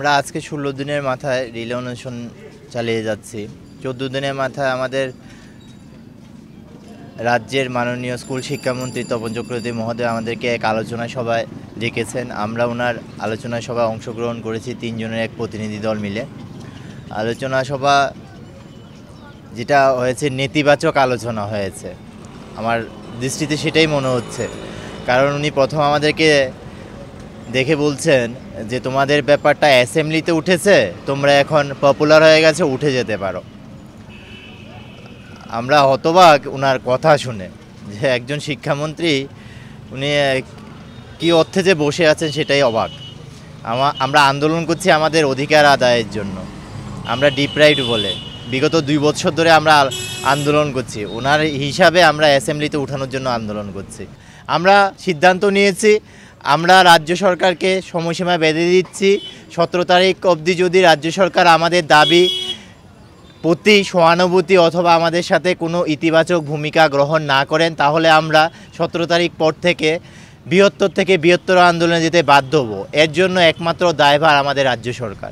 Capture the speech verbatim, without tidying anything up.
আমরা আজকে ষোলো দিনের মাথায় রিলে অনশন চালিয়ে যাচ্ছি। চোদ্দ দিনের মাথায় আমাদের রাজ্যের মাননীয় স্কুল শিক্ষামন্ত্রী তপন চক্রবর্তী মহোদয় আমাদেরকে এক আলোচনা সভায় ডেকেছেন। আমরা ওনার আলোচনা সভায় অংশগ্রহণ করেছি তিনজনের এক প্রতিনিধি দল মিলে। আলোচনা সভা যেটা হয়েছে নেতিবাচক আলোচনা হয়েছে, আমার দৃষ্টিতে সেটাই মনে হচ্ছে। কারণ উনি প্রথম আমাদেরকে দেখে বলছেন যে তোমাদের ব্যাপারটা অ্যাসেম্বলিতে উঠেছে, তোমরা এখন পপুলার হয়ে গেছে, উঠে যেতে পারো। আমরা হতবাক ওনার কথা শুনে, যে একজন শিক্ষামন্ত্রী উনি কি অর্থে যে বসে আছেন সেটাই অবাক। আমরা আন্দোলন করছি আমাদের অধিকার আদায়ের জন্য, আমরা ডিপ্রাইভড বলে বিগত দুই বছর ধরে আমরা আন্দোলন করছি। ওনার হিসাবে আমরা অ্যাসেম্বলিতে উঠানোর জন্য আন্দোলন করছি। আমরা সিদ্ধান্ত নিয়েছি, আমরা রাজ্য সরকারকে সময়সীমা বেঁধে দিচ্ছি। সতেরো তারিখ অবধি যদি রাজ্য সরকার আমাদের দাবি প্রতি সহানুভূতি অথবা আমাদের সাথে কোনো ইতিবাচক ভূমিকা গ্রহণ না করেন, তাহলে আমরা সতেরো তারিখ পর থেকে বৃহত্তর থেকে বৃহত্তর আন্দোলনে যেতে বাধ্য হব। এর জন্য একমাত্র দায়ভার আমাদের রাজ্য সরকার।